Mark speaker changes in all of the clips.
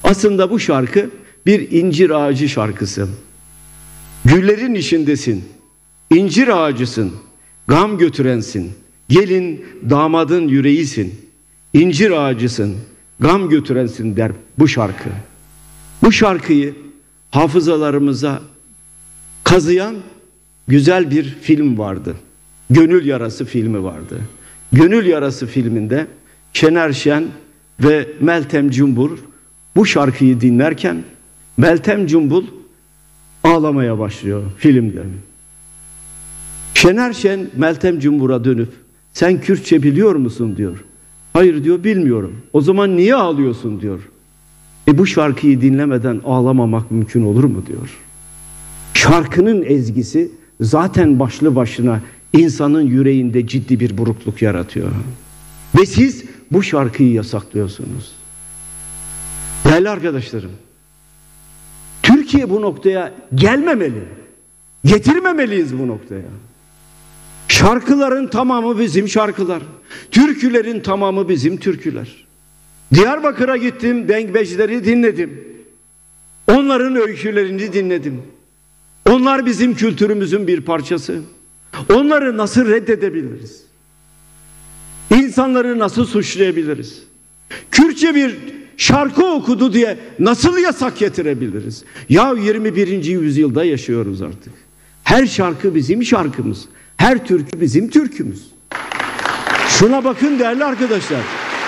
Speaker 1: Aslında bu şarkı bir incir ağacı şarkısı. Güllerin içindesin, incir ağacısın, gam götürensin. Gelin damadın yüreğisin, incir ağacısın, gam götürensin der bu şarkı. Bu şarkıyı hafızalarımıza kazıyan güzel bir film vardı. Gönül Yarası filmi vardı. Gönül Yarası filminde Şener Şen ve Meltem Cumbul bu şarkıyı dinlerken Meltem Cumbul ağlamaya başlıyor filmde. Şener Şen Meltem Cumbul'a dönüp sen Kürtçe biliyor musun diyor. Hayır diyor, bilmiyorum. O zaman niye ağlıyorsun diyor. Bu şarkıyı dinlemeden ağlamamak mümkün olur mu diyor. Şarkının ezgisi zaten başlı başına insanın yüreğinde ciddi bir burukluk yaratıyor. Ve siz bu şarkıyı yasaklıyorsunuz. Değerli arkadaşlarım, Türkiye bu noktaya gelmemeli. Getirmemeliyiz bu noktaya. Şarkıların tamamı bizim şarkılar. Türkülerin tamamı bizim türküler. Diyarbakır'a gittim, Denkbejleri dinledim. Onların öykülerini dinledim. Onlar bizim kültürümüzün bir parçası. Onları nasıl reddedebiliriz? İnsanları nasıl suçlayabiliriz? Kürtçe bir şarkı okudu diye nasıl yasak getirebiliriz? Ya 21. yüzyılda yaşıyoruz artık. Her şarkı bizim şarkımız. Her türkü bizim türkümüz. Şuna bakın değerli arkadaşlar.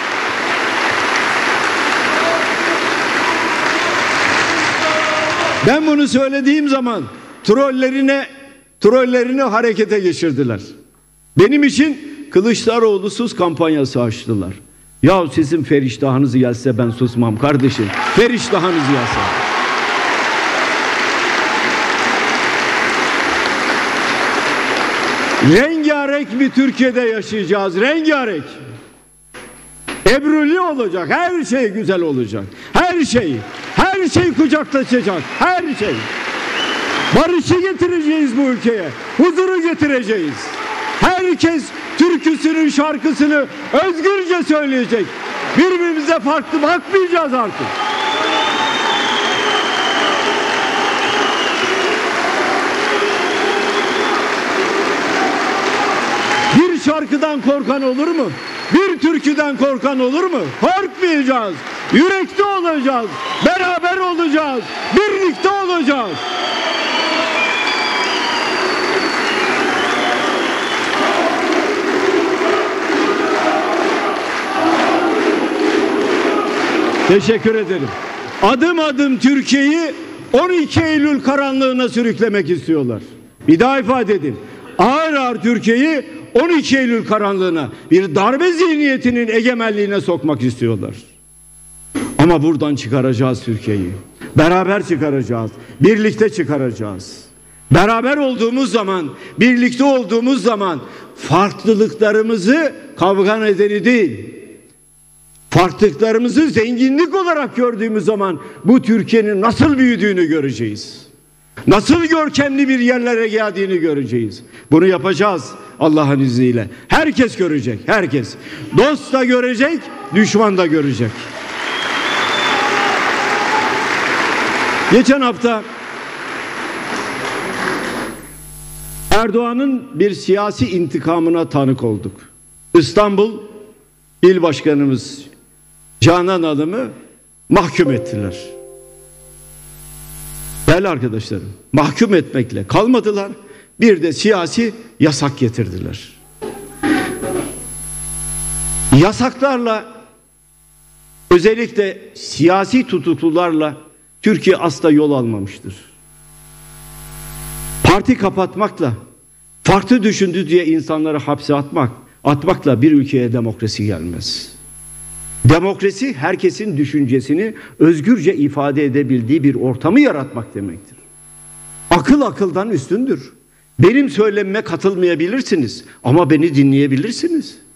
Speaker 1: Ben bunu söylediğim zaman trollerini harekete geçirdiler. Benim için Kılıçdaroğlu'suz kampanyası açtılar. Ya sizin feriştahınız gelse ben susmam kardeşim. Feriştahınız gelse. Rengarenk bir Türkiye'de yaşayacağız. Rengarenk. Ebruli olacak. Her şey güzel olacak. Her şey kucaklaşacak. Her şey. Barışı getireceğiz bu ülkeye. Huzuru getireceğiz. Herkes türküsünün şarkısını özgürce söyleyecek. Birbirimize farklı bakmayacağız artık. Bir şarkıdan korkan olur mu? Bir türküden korkan olur mu? Korkmayacağız. Yürekte olacağız. Beraber olacağız. Birlikte olacağız. Teşekkür ederim. Adım adım Türkiye'yi 12 Eylül karanlığına sürüklemek istiyorlar. Bir daha ifade edin. Ağır ağır Türkiye'yi 12 Eylül karanlığına, bir darbe zihniyetinin egemenliğine sokmak istiyorlar. Ama buradan çıkaracağız Türkiye'yi. Beraber çıkaracağız. Birlikte çıkaracağız. Beraber olduğumuz zaman, birlikte olduğumuz zaman farklılıklarımızı kavga nedeni değil, farklılıklarımızı zenginlik olarak gördüğümüz zaman bu Türkiye'nin nasıl büyüdüğünü göreceğiz. Nasıl görkemli bir yerlere geldiğini göreceğiz. Bunu yapacağız Allah'ın izniyle. Herkes görecek, herkes. Dost da görecek, düşman da görecek. Geçen hafta Erdoğan'ın bir siyasi intikamına tanık olduk. İstanbul İl Başkanımız Canan Hanım'ı mahkum ettiler. Değerli arkadaşlarım, mahkum etmekle kalmadılar, bir de siyasi yasak getirdiler. Yasaklarla, özellikle siyasi tutuklularla Türkiye asla yol almamıştır. Parti kapatmakla, farklı düşündü diye insanları hapse atmakla bir ülkeye demokrasi gelmez. Demokrasi herkesin düşüncesini özgürce ifade edebildiği bir ortamı yaratmak demektir. Akıl akıldan üstündür. Benim söylemime katılmayabilirsiniz ama beni dinleyebilirsiniz.